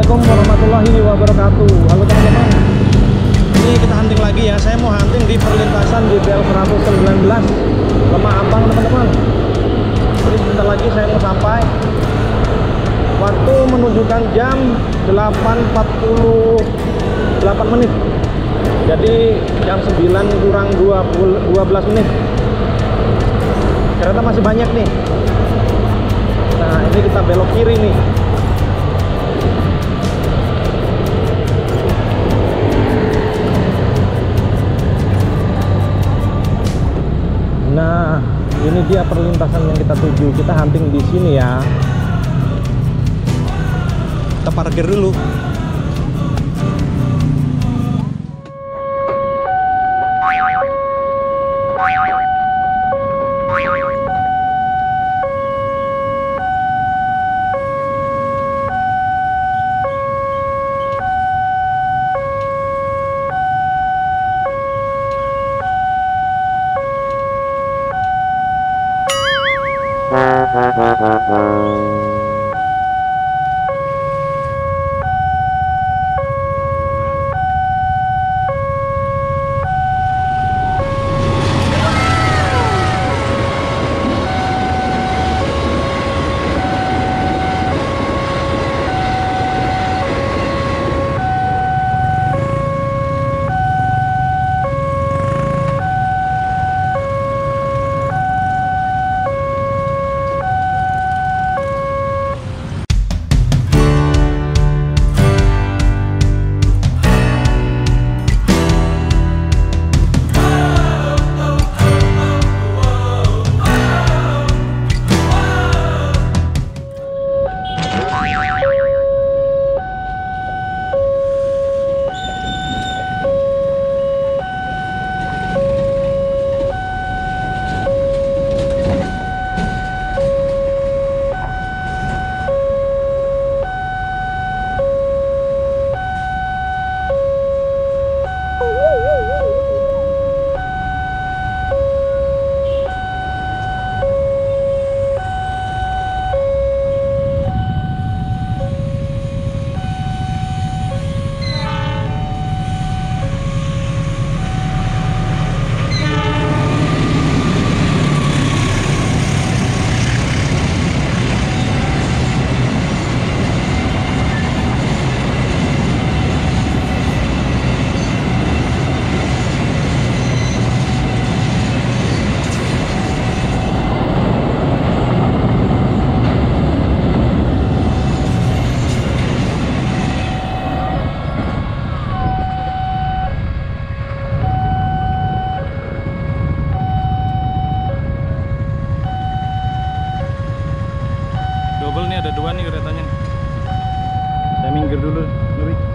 Assalamualaikum warahmatullahi wabarakatuh. Halo teman-teman. Ini kita hunting lagi ya. Saya mau hunting di perlintasan JBL 119 Lemah Abang teman-teman. Jadi sebentar lagi saya mau sampai. Waktu menunjukkan jam 8.48 menit. Jadi jam 9 kurang 12 menit. Kereta masih banyak nih. Nah ini kita belok kiri nih. Nah, ini dia perlintasan yang kita tuju. Kita hunting di sini ya. Kita parkir dulu. Double nih, ada dua nih keretanya. Saya minggir dulu, Nuri.